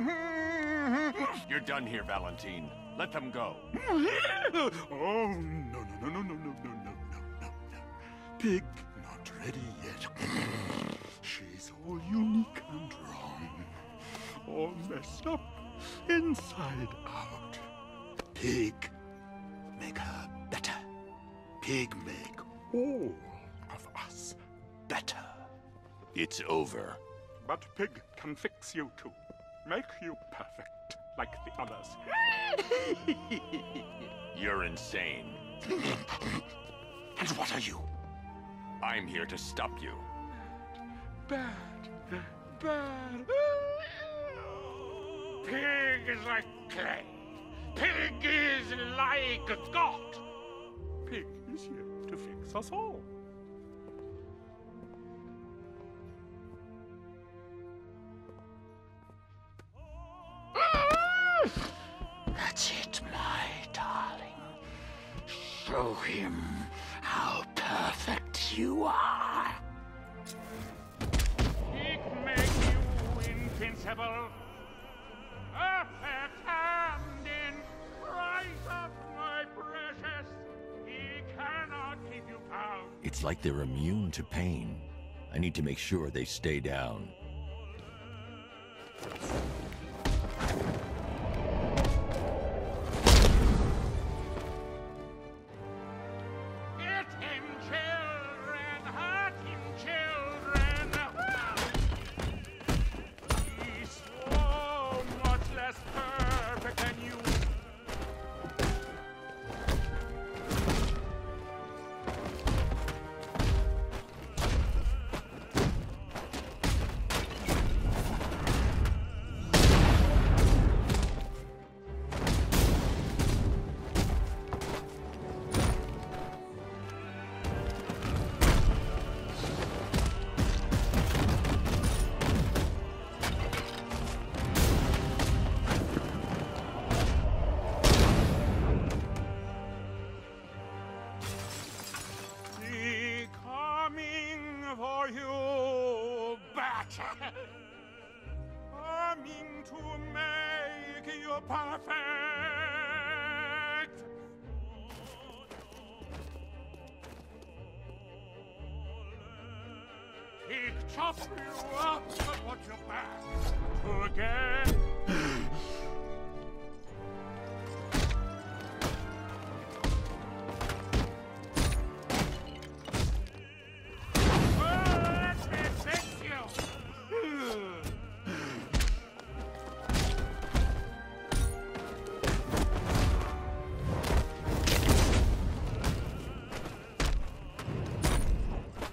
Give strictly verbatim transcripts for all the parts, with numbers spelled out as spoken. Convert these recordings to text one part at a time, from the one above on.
You're done here, Valentine. Let them go. Oh, no, no, no, no, no, no, no, no, no, no, no. Pig, not ready yet. She's all unique and wrong. All messed up, inside out. Pig, make her better. Pig, make all of us better. It's over. But Pig can fix you too. Make you perfect, like the others. You're insane. And what are you? I'm here to stop you. Bad, bad. Pig is like clay. Pig is like a god. Pig is here to fix us all. That's it, my darling. Show him how perfect you are. Pig make you invincible. Perfect hand in price of my precious. He cannot keep you bound. It's like they're immune to pain. I need to make sure they stay down. Hit him, children! Hurt him, children! He's so much less perfect than you. He coming for you, better. Coming to make you perfect. He chop you up and put you back again. Let me fix you.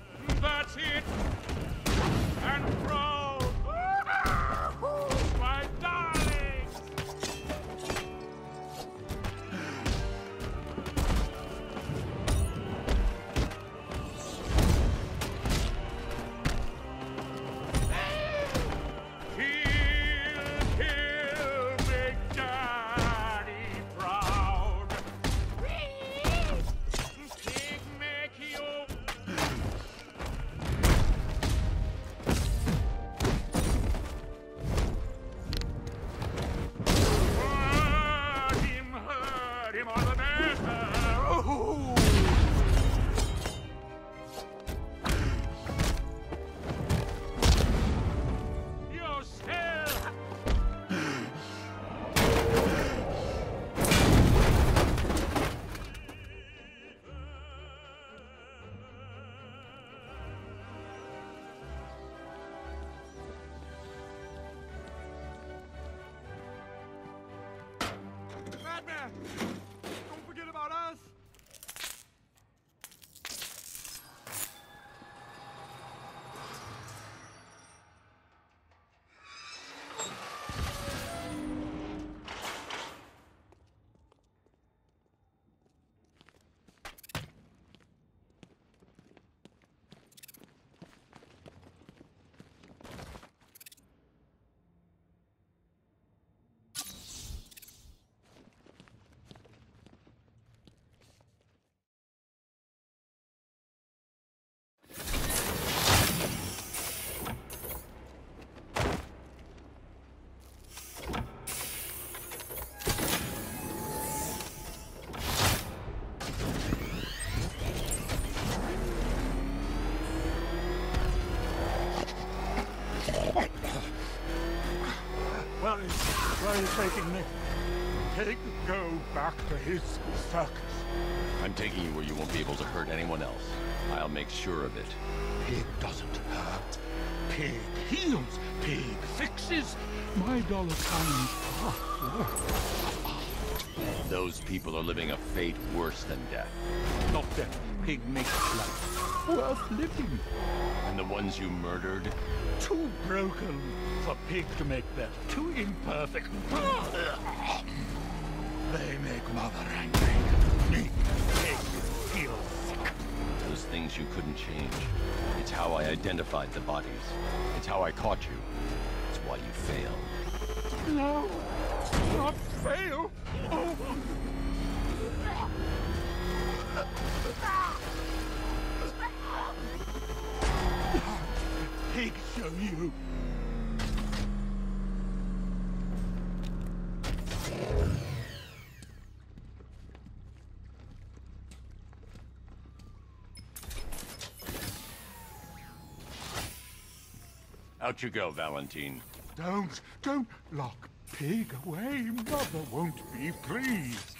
That's it. And throw. My Why, why are you taking me? Pig, go back to his circus. I'm taking you where you won't be able to hurt anyone else. I'll make sure of it. Pig doesn't hurt. Pig heals. Pig fixes. My dollar comes fast. Those people are living a fate worse than death. Not death. Pig makes life worth living. And the ones you murdered? Too broken for Pig to make better. Too imperfect. They make Mother angry. Me, Pig, feel sick. Those things you couldn't change. It's how I identified the bodies. It's how I caught you. It's why you failed. No, not fail. Oh. Pig show you. Out you go, Valentine. Don't, don't lock Pig away. Mother won't be pleased.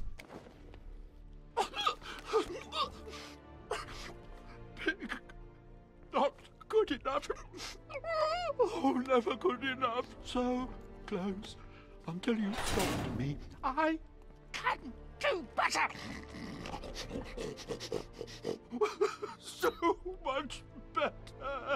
Pig, not good enough. Oh, never good enough. So close until you stop me. I can do better. So much better.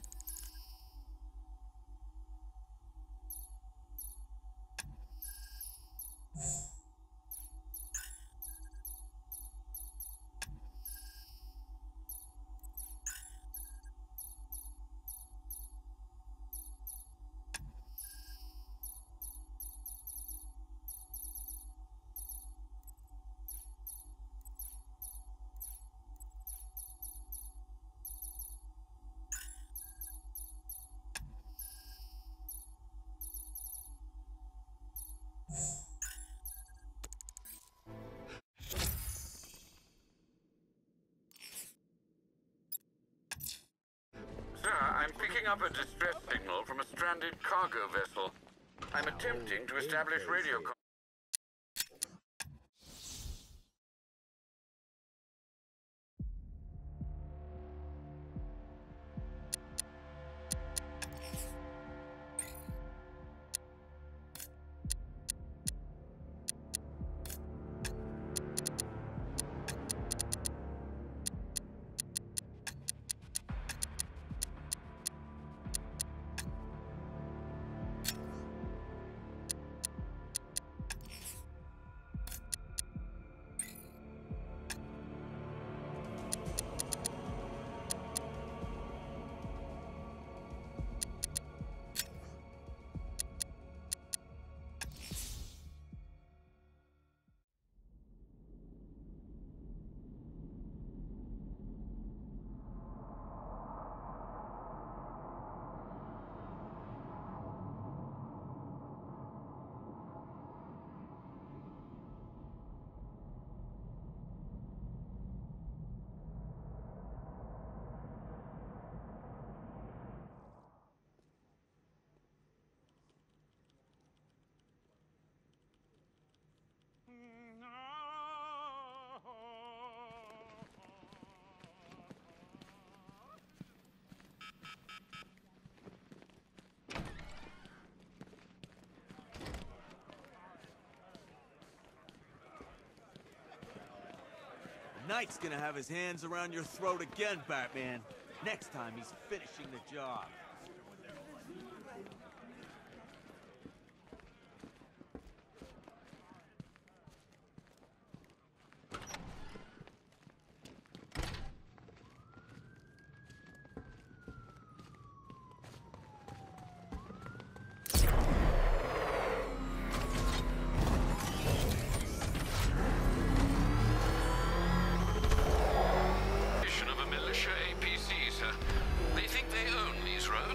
Sir, I'm picking up a distress signal from a stranded cargo vessel. I'm attempting to establish radio contact. Knight's gonna have his hands around your throat again, Batman. Next time, he's finishing the job. Of a militia A P C, sir. They think they own these roads.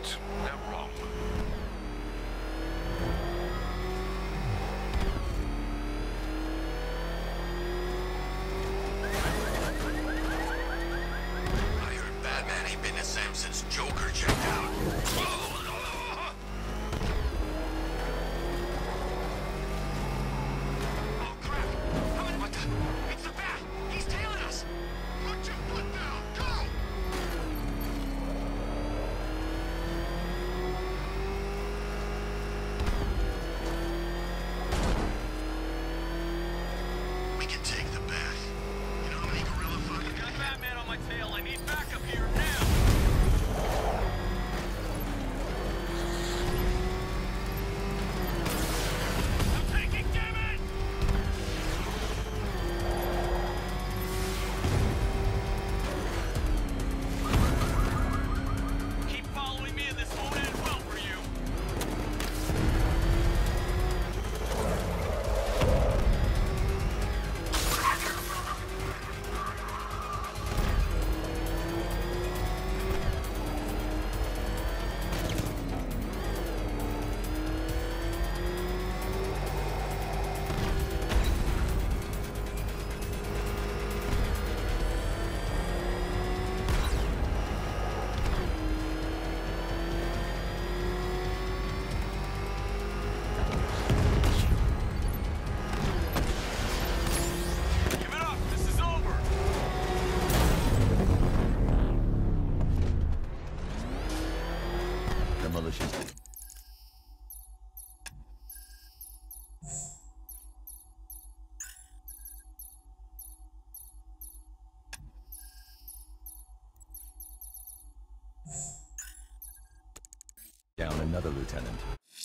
Down another lieutenant.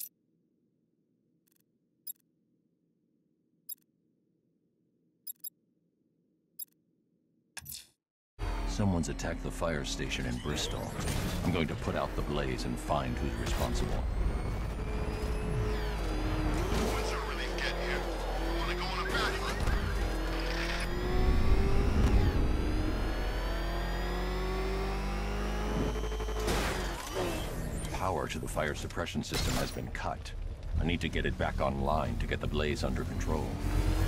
Someone's attacked the fire station in Bristol. I'm going to put out the blaze and find who's responsible. When's our relief get here? I want to go on a bathroom. Power to the fire suppression system has been cut. I need to get it back online to get the blaze under control.